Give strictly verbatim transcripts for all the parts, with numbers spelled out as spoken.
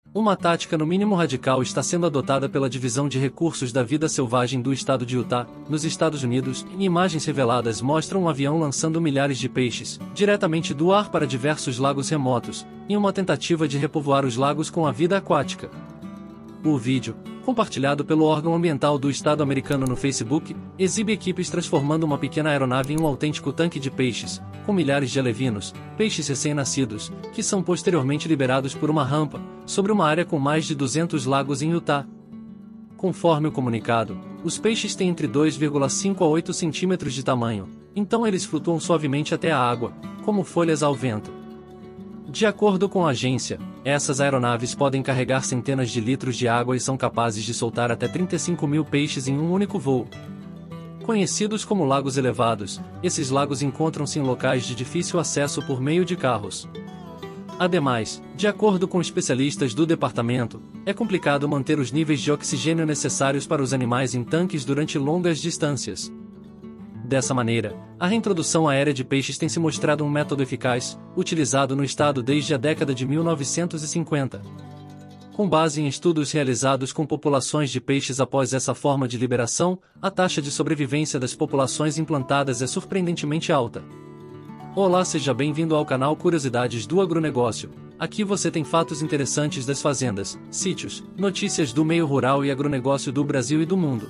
Uma tática no mínimo radical está sendo adotada pela Divisão de Recursos da Vida Selvagem do estado de Utah, nos Estados Unidos, e imagens reveladas mostram um avião lançando milhares de peixes, diretamente do ar para diversos lagos remotos, em uma tentativa de repovoar os lagos com a vida aquática. O vídeo, compartilhado pelo órgão ambiental do estado americano no Facebook, exibe equipes transformando uma pequena aeronave em um autêntico tanque de peixes, com milhares de alevinos, peixes recém-nascidos, que são posteriormente liberados por uma rampa, sobre uma área com mais de duzentos lagos em Utah. Conforme o comunicado, os peixes têm entre dois vírgula cinco a oito centímetros de tamanho, então eles flutuam suavemente até a água, como folhas ao vento. De acordo com a agência, essas aeronaves podem carregar centenas de litros de água e são capazes de soltar até trinta e cinco mil peixes em um único voo. Conhecidos como lagos elevados, esses lagos encontram-se em locais de difícil acesso por meio de carros. Ademais, de acordo com especialistas do departamento, é complicado manter os níveis de oxigênio necessários para os animais em tanques durante longas distâncias. Dessa maneira, a reintrodução aérea de peixes tem se mostrado um método eficaz, utilizado no estado desde a década de mil novecentos e cinquenta. Com base em estudos realizados com populações de peixes após essa forma de liberação, a taxa de sobrevivência das populações implantadas é surpreendentemente alta. Olá, seja bem-vindo ao canal Curiosidades do Agronegócio. Aqui você tem fatos interessantes das fazendas, sítios, notícias do meio rural e agronegócio do Brasil e do mundo.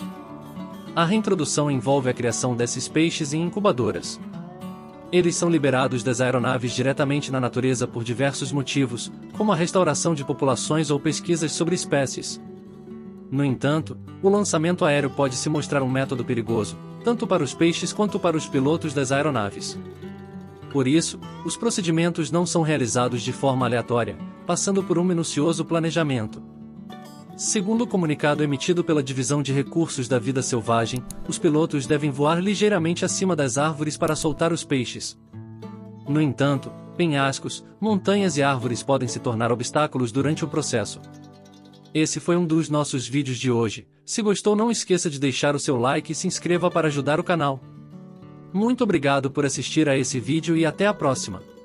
A reintrodução envolve a criação desses peixes em incubadoras. Eles são liberados das aeronaves diretamente na natureza por diversos motivos, como a restauração de populações ou pesquisas sobre espécies. No entanto, o lançamento aéreo pode se mostrar um método perigoso, tanto para os peixes quanto para os pilotos das aeronaves. Por isso, os procedimentos não são realizados de forma aleatória, passando por um minucioso planejamento. Segundo o comunicado emitido pela Divisão de Recursos da Vida Selvagem, os pilotos devem voar ligeiramente acima das árvores para soltar os peixes. No entanto, penhascos, montanhas e árvores podem se tornar obstáculos durante o processo. Esse foi um dos nossos vídeos de hoje. Se gostou, não esqueça de deixar o seu like e se inscreva para ajudar o canal. Muito obrigado por assistir a esse vídeo e até a próxima.